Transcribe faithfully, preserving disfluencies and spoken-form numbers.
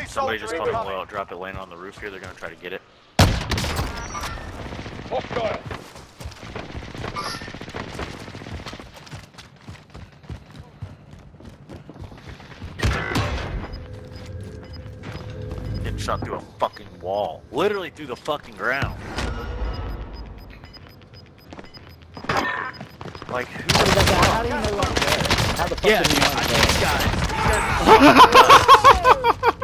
Somebody just called him low, drop it, land on the roof here. They're gonna try to get it. Hostile. Getting shot through a fucking wall. Literally through the fucking ground. Like, who the fuck? How do you know I'm there? How the fuck Yeah, did you dude, know I'm I there? these guys. These guys.